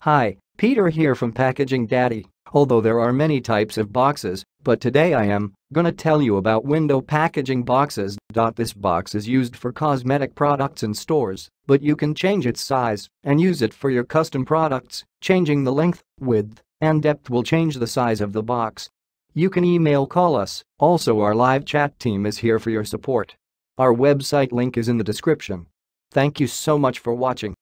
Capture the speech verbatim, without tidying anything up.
Hi, Peter here from Packaging Daddy. Although there are many types of boxes, but today I am gonna tell you about window packaging boxes. This box is used for cosmetic products in stores, but you can change its size and use it for your custom products. Changing the length, width, and depth will change the size of the box. You can email, call us. Also, our live chat team is here for your support. Our website link is in the description. Thank you so much for watching.